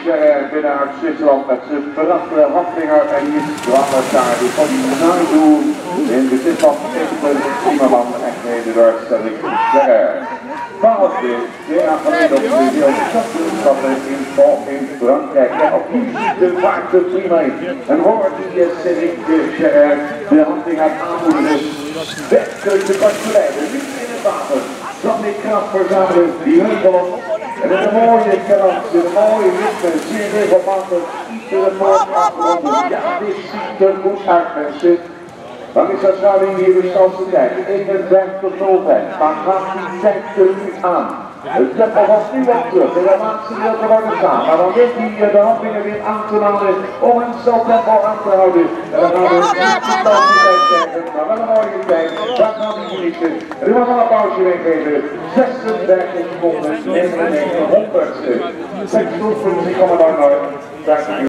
binnen uit Zwitserland met zijn prachtige handvinger en hier kwamen daar die van Naidu in bezit van Peter Zimmerman en gereden door Cedric Ferrer. 12 jaar geleden op de wereldkampioenschap in Frankrijk en opnieuw de vaart de prima in. En hoort die Cedric Ferrer de handvinger aanmoedigen. Werkelijk de kasteleiden, niet in het water. Dan die kracht verzamelen, die heuvel op. En een mooie kracht, een mooie ritme, zeer regelmatig, iedere morgen afronden. Ja, dit ziet er goed uit, mensen. Dan is dat nou hier de snelste tijd, 51:05. Maar gaat die tijd er nu aan? Het tempo was nu op terug, in de laatste gedeelte worden staan. Maar dan weet hij de handvinger weer aan te laten om een snel tempo aan te houden. En dan gaan we een snelste tijd krijgen, maar wel een mooie tijd. Dat gaan we genieten. En nu gaan we een applausje weggeven. 36 seconden, 99 honderdste. 6 doelpunten, die komen daar nooit.